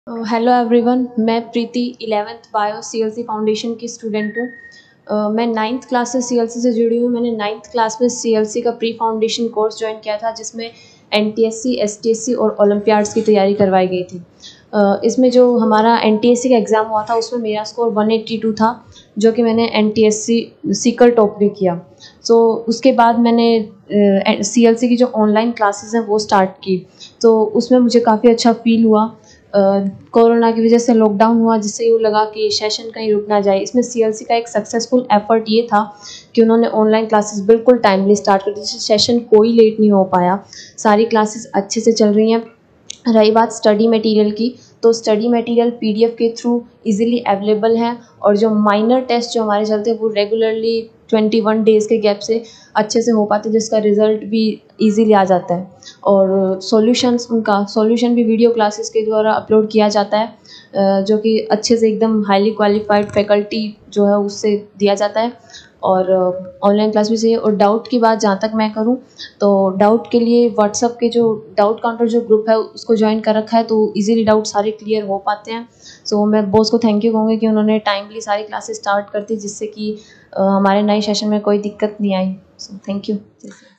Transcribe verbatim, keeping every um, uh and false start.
Hello everyone, मैं Preeti eleventh bio CLC foundation की student हूँ। uh, मैं नाइन्थ क्लास से सीएलसी से जुड़ी हूँ। मैंने नाइन्थ क्लास में सीएलसी का प्री फाउंडेशन कोर्स ज्वाइन किया था, जिसमें एनटीएससी, एसटीएससी और ओलंपियाड्स की तैयारी करवाई गई थी। uh, इसमें जो हमारा एनटीएससी का एग्ज़ाम हुआ था, उसमें मेरा स्कोर वन एटी टू था, जो कि मैंने एनटीएससी सीकर टॉप भी किया। सो so, उसके बाद मैंने सीएलसी uh, की जो ऑनलाइन क्लासेस हैं वो स्टार्ट की, तो उसमें मुझे काफ़ी अच्छा फील हुआ। कोरोना uh, की वजह से लॉकडाउन हुआ, जिससे यूँ लगा कि सेशन कहीं रुक ना जाए। इसमें सीएलसी का एक सक्सेसफुल एफर्ट ये था कि उन्होंने ऑनलाइन क्लासेस बिल्कुल टाइमली स्टार्ट कर दी, जिससे सेशन कोई लेट नहीं हो पाया। सारी क्लासेस अच्छे से चल रही हैं। रही बात स्टडी मटेरियल की, तो स्टडी मटेरियल पीडीएफ के थ्रू इजीली अवेलेबल है, और जो माइनर टेस्ट जो हमारे चलते हैं वो रेगुलरली ट्वेंटी वन डेज़ के गैप से अच्छे से हो पाते हैं, जिसका रिज़ल्ट भी इजीली आ जाता है। और सॉल्यूशंस, उनका सॉल्यूशन भी वीडियो क्लासेस के द्वारा अपलोड किया जाता है, जो कि अच्छे से एकदम हाईली क्वालिफाइड फैकल्टी जो है उससे दिया जाता है। और ऑनलाइन क्लास भी सही है। और डाउट की बात जहाँ तक मैं करूँ, तो डाउट के लिए व्हाट्सअप के जो डाउट काउंटर जो ग्रुप है उसको ज्वाइन कर रखा है, तो इजीली डाउट सारे क्लियर हो पाते हैं। सो मैं बॉस को थैंक यू कहूँगी कि उन्होंने टाइमली सारी क्लासेस स्टार्ट कर दी, जिससे कि हमारे नए सेशन में कोई दिक्कत नहीं आई। So thank you.